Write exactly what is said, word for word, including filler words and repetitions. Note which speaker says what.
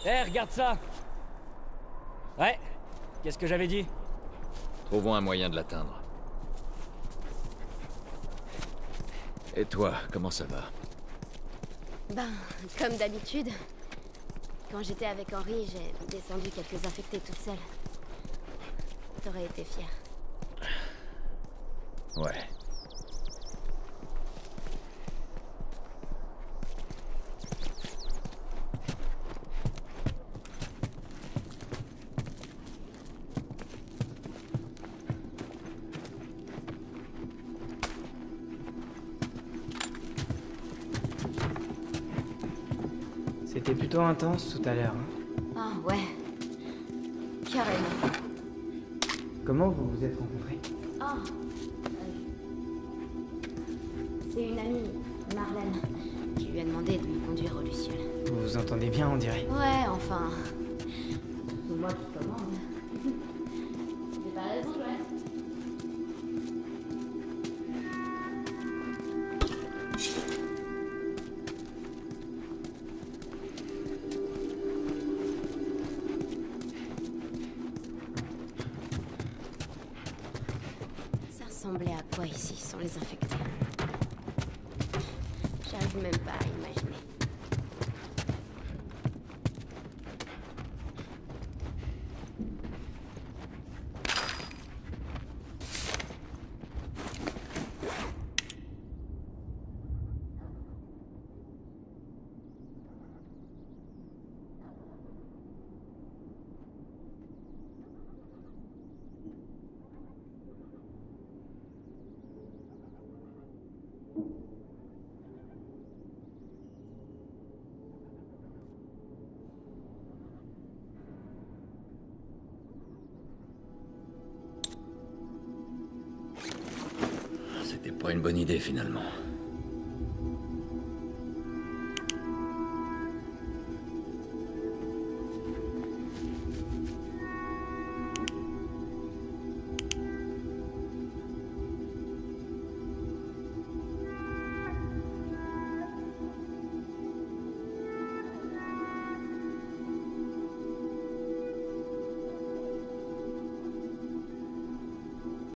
Speaker 1: Eh, regarde ça! Ouais, qu'est-ce que j'avais dit?
Speaker 2: Trouvons un moyen de l'atteindre. Et toi, comment ça va?
Speaker 3: Ben, comme d'habitude. Quand j'étais avec Henry, j'ai descendu quelques infectés toute seule. T'aurais été fier.
Speaker 2: Ouais.
Speaker 4: C'était plutôt intense tout à l'heure. Hein.
Speaker 3: Ah ouais. Carrément.
Speaker 4: Comment vous vous êtes rencontrés?
Speaker 3: Ah. C'est une amie, Marlène, qui lui a demandé de me conduire au Luciole.
Speaker 4: Vous vous entendez bien, on dirait.
Speaker 3: Ouais, enfin... C'est moi qui commande. J'ai pas raison, ouais. Ça ressemblait à quoi ici, sans les infectés? J'arrive même pas à imaginer.
Speaker 2: C'était pas une bonne idée finalement.